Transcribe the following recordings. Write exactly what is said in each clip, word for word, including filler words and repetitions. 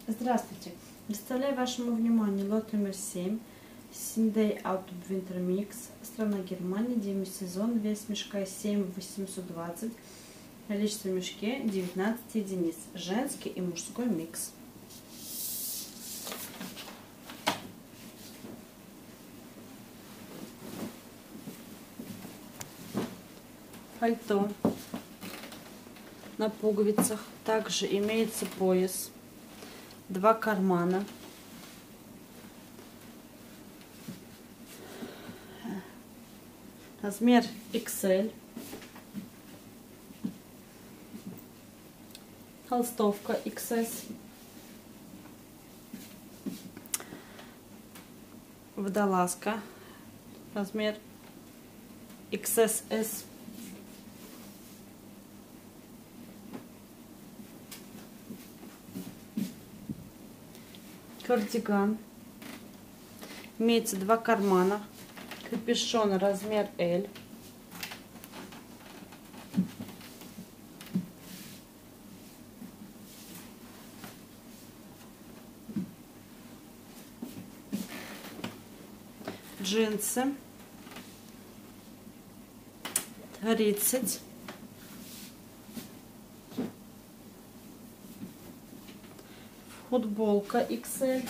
Здравствуйте! Представляю вашему вниманию лот номер семь Синдей Autumn Winter Mix. Страна Германия, демисезон, вес мешка семь восемьсот двадцать, количество в мешке девятнадцать единиц, женский и мужской микс. Пальто на пуговицах, также имеется пояс, два кармана, размер икс эль, толстовка икс эс, водолазка, размер икс эс эс, кардиган, имеется два кармана, капюшон размер эль, джинсы тридцать, футболка икс эль,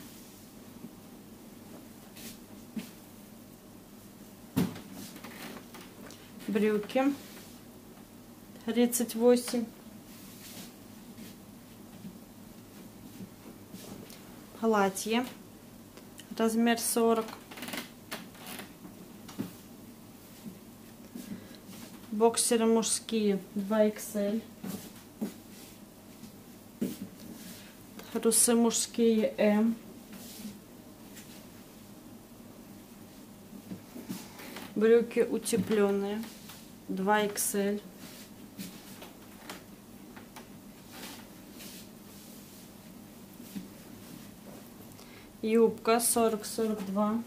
брюки тридцать восемь, платье размер сорок, боксеры мужские два икс эль, трусы мужские эм, брюки утепленные два икс эль, юбка сорок сорок два,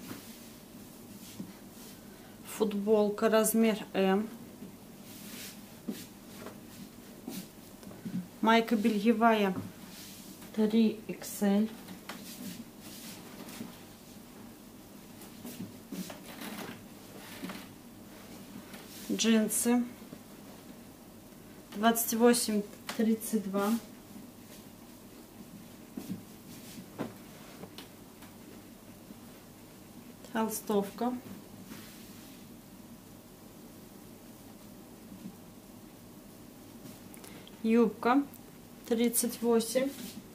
футболка размер эм, майка бельевая три икс эль, джинсы двадцать восемь тридцать два, толстовка, юбка тридцать восемь,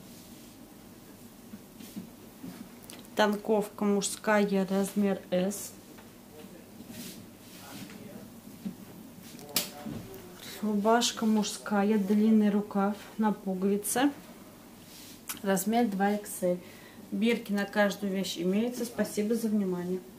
танковка мужская размер эс, рубашка мужская длинный рукав на пуговице размер два икс эль. Бирки на каждую вещь имеются. Спасибо за внимание.